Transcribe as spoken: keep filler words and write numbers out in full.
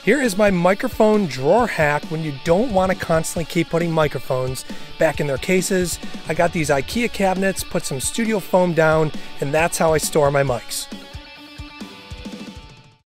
Here is my microphone drawer hack when you don't want to constantly keep putting microphones back in their cases. I got these IKEA cabinets, put some studio foam down, and that's how I store my mics.